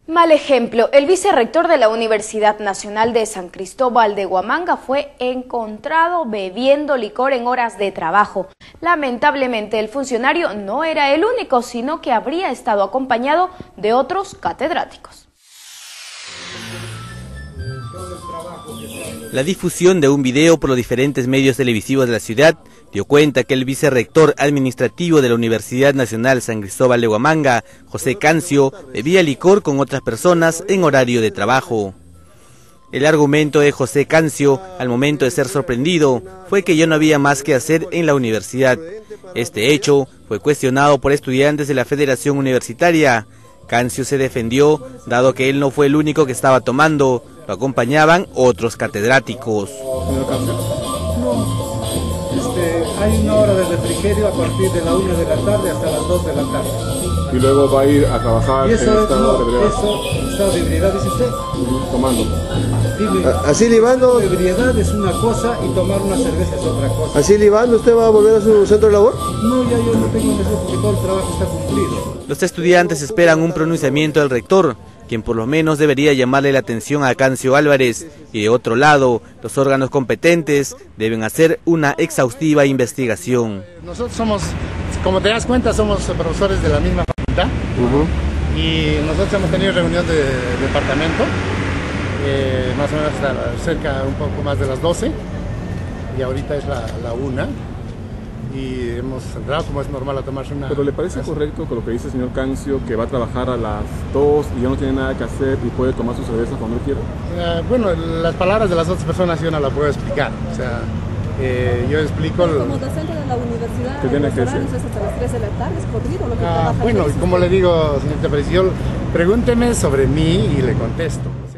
Mal ejemplo, el vicerrector de la Universidad Nacional de San Cristóbal de Huamanga fue encontrado bebiendo licor en horas de trabajo. Lamentablemente, el funcionario no era el único, sino que habría estado acompañado de otros catedráticos. La difusión de un video por los diferentes medios televisivos de la ciudad dio cuenta que el vicerrector administrativo de la Universidad Nacional San Cristóbal de Huamanga, José Cancio, bebía licor con otras personas en horario de trabajo. El argumento de José Cancio, al momento de ser sorprendido, fue que ya no había más que hacer en la universidad. Este hecho fue cuestionado por estudiantes de la Federación Universitaria. Cancio se defendió, dado que él no fue el único que estaba tomando, lo acompañaban otros catedráticos. Hay una hora de refrigerio a partir de la 1 de la tarde hasta las 2 de la tarde. Y luego va a ir a trabajar en estado de ebriedad. Estado de ebriedad, dice usted. Tomando. Así libando. Ebriedad es una cosa y tomar una cerveza es otra cosa. Así libando, ¿usted va a volver a su centro de labor? No, ya yo no tengo necesidad porque todo el trabajo está cumplido. Los estudiantes esperan un pronunciamiento del rector, quien por lo menos debería llamarle la atención a Cancio Álvarez, y de otro lado, los órganos competentes deben hacer una exhaustiva investigación. Nosotros somos, como te das cuenta, somos profesores de la misma facultad, y nosotros hemos tenido reunión de departamento, más o menos hasta cerca, un poco más de las 12, y ahorita es la 1. Y hemos entrado, como es normal, a tomarse una... ¿Pero le parece correcto con lo que dice el señor Cancio, que va a trabajar a las 2 y ya no tiene nada que hacer y puede tomar su cerveza cuando él quiera? Bueno, las palabras de las otras personas yo no las puedo explicar. O sea, yo explico... Como docente de la universidad, ¿qué tiene que hacer? Es hasta las 3 de la tarde, es corrido lo que trabaja. Bueno, como le digo, señorita Presión, pregúnteme sobre mí y le contesto.